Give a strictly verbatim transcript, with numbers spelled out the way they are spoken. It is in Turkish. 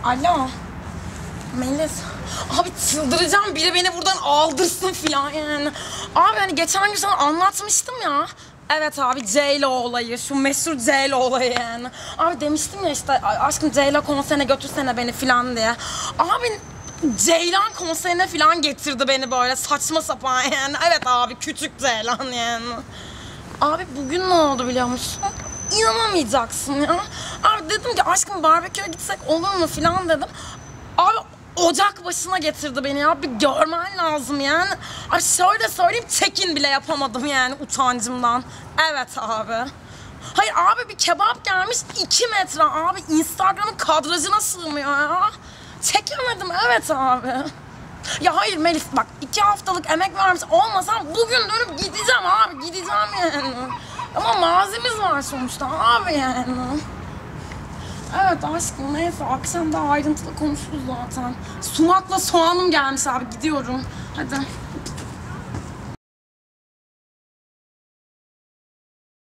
Alo. Melis. Abi çıldıracağım. Biri beni buradan aldırsın filan yani. Abi hani geçen gün sana anlatmıştım ya. Evet abi J-Lo olayı. Şu meşhur J-Lo olayı yani. Abi demiştim ya işte aşkım J-Lo konserine götürsene beni filan diye. Abi Ceylan konserine filan getirdi beni böyle saçma sapan yani. Evet abi küçük Ceylan yani. Abi bugün ne oldu biliyor musun? İnanamayacaksın ya. Abi dedim ki aşkım barbeküye gitsek olur mu filan dedim. Abi ocak başına getirdi beni ya. Bir görmen lazım yani. Ay şöyle söyleyeyim çekin bile yapamadım yani utancımdan. Evet abi. Hayır abi bir kebap gelmiş iki metre abi. Instagram'ın kadrajına sığmıyor ya. Çekemedim evet abi. Ya hayır Melis bak iki haftalık emek vermiş olmasam bugün dönüp gideceğim abi gideceğim yani. Ama mazimiz var sonuçta abi yani. Evet aşkım neyse akşam daha ayrıntılı konuşuruz zaten. Sumakla soğanım gelmiş abi gidiyorum. Hadi.